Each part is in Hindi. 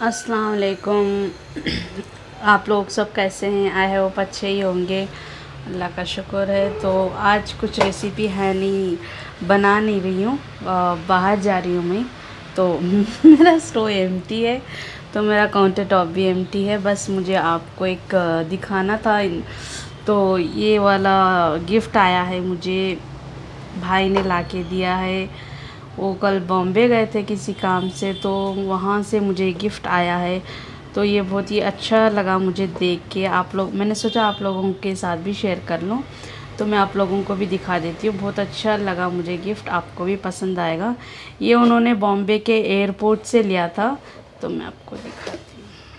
अस्सलाम वालेकुम। आप लोग सब कैसे हैं? आई होप अच्छे ही होंगे, अल्लाह का शुक्र है। तो आज कुछ रेसिपी है नहीं, बना नहीं रही हूँ, बाहर जा रही हूँ मैं। तो मेरा स्टोव एम्प्टी है, तो मेरा काउंटर टॉप भी एम्प्टी है। बस मुझे आपको एक दिखाना था। तो ये वाला गिफ्ट आया है मुझे, भाई ने ला के दिया है। वो कल बॉम्बे गए थे किसी काम से, तो वहाँ से मुझे गिफ्ट आया है। तो ये बहुत ही अच्छा लगा मुझे देख के। मैंने सोचा आप लोगों के साथ भी शेयर कर लूँ, तो मैं आप लोगों को भी दिखा देती हूँ। बहुत अच्छा लगा मुझे गिफ्ट, आपको भी पसंद आएगा। ये उन्होंने बॉम्बे के एयरपोर्ट से लिया था, तो मैं आपको दिखाती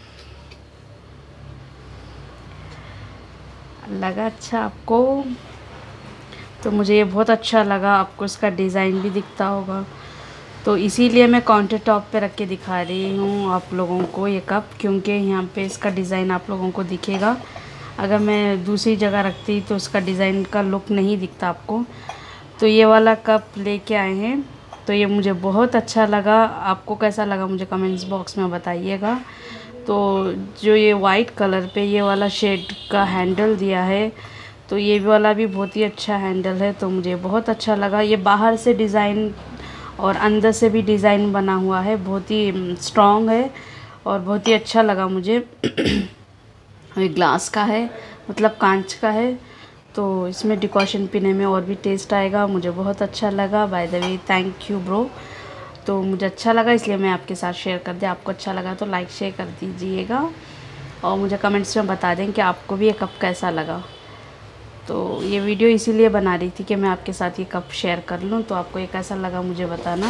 हूँ। लगा अच्छा आपको? तो मुझे ये बहुत अच्छा लगा। आपको इसका डिज़ाइन भी दिखता होगा, तो इसीलिए मैं काउंटर टॉप पे रख के दिखा रही हूँ आप लोगों को ये कप, क्योंकि यहाँ पे इसका डिज़ाइन आप लोगों को दिखेगा। अगर मैं दूसरी जगह रखती तो इसका डिज़ाइन का लुक नहीं दिखता आपको। तो ये वाला कप लेके आए हैं, तो ये मुझे बहुत अच्छा लगा। आपको कैसा लगा मुझे कमेंट्स बॉक्स में बताइएगा। तो जो ये वाइट कलर पे ये वाला शेड का हैंडल दिया है, तो ये वाला भी बहुत ही अच्छा हैंडल है। तो मुझे बहुत अच्छा लगा। ये बाहर से डिज़ाइन और अंदर से भी डिज़ाइन बना हुआ है, बहुत ही स्ट्रॉन्ग है और बहुत ही अच्छा लगा मुझे। ये ग्लास का है, मतलब कांच का है, तो इसमें डिकॉशन पीने में और भी टेस्ट आएगा। मुझे बहुत अच्छा लगा। By the way thank you bro. तो मुझे अच्छा लगा, इसलिए मैं आपके साथ शेयर कर दिया। आपको अच्छा लगा तो लाइक शेयर कर दीजिएगा, और मुझे कमेंट्स में बता दें कि आपको भी ये कप कैसा लगा। तो ये वीडियो इसीलिए बना रही थी कि मैं आपके साथ ये कप शेयर कर लूँ। तो आपको ये कैसा लगा मुझे बताना,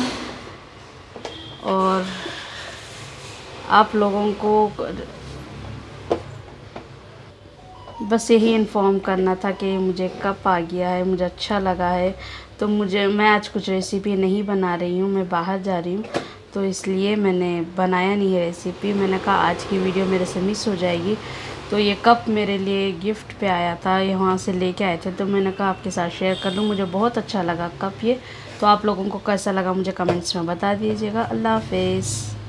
और आप लोगों को बस यही इन्फॉर्म करना था कि मुझे कप आ गया है, मुझे अच्छा लगा है। तो मैं आज कुछ रेसिपी नहीं बना रही हूँ, मैं बाहर जा रही हूँ, तो इसलिए मैंने बनाया नहीं है रेसिपी। मैंने कहा आज की वीडियो मेरे से मिस हो जाएगी। तो ये कप मेरे लिए गिफ्ट पे आया था, यहाँ से लेके आए थे, तो मैंने कहा आपके साथ शेयर कर लूँ। मुझे बहुत अच्छा लगा कप ये। तो आप लोगों को कैसा लगा मुझे कमेंट्स में बता दीजिएगा। अल्लाह हाफ़िज़।